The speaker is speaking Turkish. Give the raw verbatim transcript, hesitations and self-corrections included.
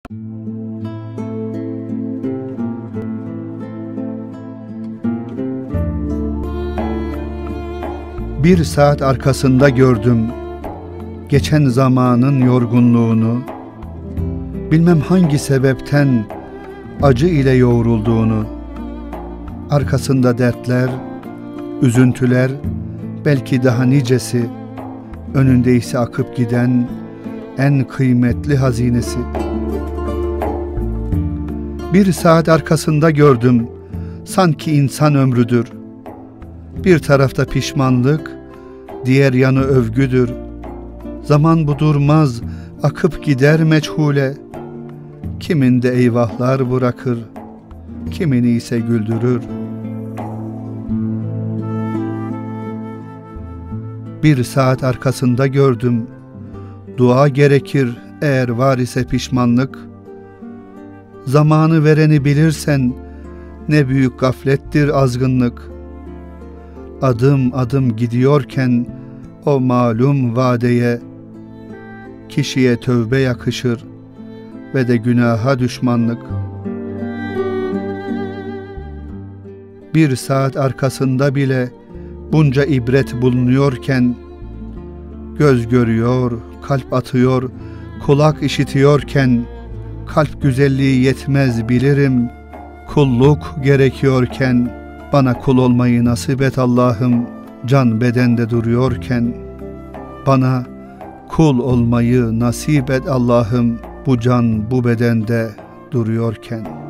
Bir saat arkasında gördüm geçen zamanın yorgunluğunu, bilmem hangi sebepten acı ile yoğrulduğunu, arkasında dertler, üzüntüler, belki daha nicesi, önünde ise akıp giden en kıymetli hazinesi. Bir saat arkasında gördüm, sanki insan ömrüdür. Bir tarafta pişmanlık, diğer yanı övgüdür. Zaman bu durmaz, akıp gider meçhule. Kiminde eyvahlar bırakır, kimini ise güldürür. Bir saat arkasında gördüm, dua gerekir eğer var ise pişmanlık. Zamanı vereni bilirsen, ne büyük gaflettir azgınlık. Adım adım gidiyorken o malum vadeye, kişiye tövbe yakışır ve de günaha düşmanlık. Bir saat arkasında bile bunca ibret bulunuyorken, göz görüyor, kalp atıyor, kulak işitiyorken, kalp güzelliği yetmez bilirim, kulluk gerekiyorken, bana kul olmayı nasip et Allah'ım, can bedende duruyorken. Bana kul olmayı nasip et Allah'ım, bu can bu bedende duruyorken.